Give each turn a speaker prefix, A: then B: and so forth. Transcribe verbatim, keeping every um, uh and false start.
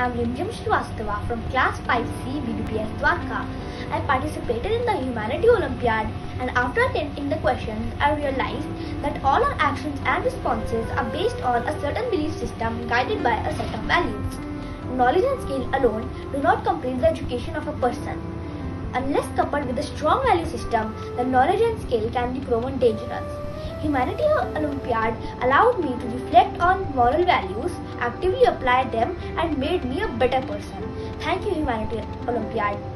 A: am Rimjam Srivastava from Class five C B B P S Dwarka. I participated in the Humanity Olympiad, and after attempting the questions, I realized that all our actions and responses are based on a certain belief system guided by a set of values. Knowledge and skill alone do not complete the education of a person. Unless coupled with a strong value system, the knowledge and skill can be proven dangerous. Humanity Olympiad allowed me to reflect on moral values, actively apply them, and made me a better person. Thank you, Humanity Olympiad.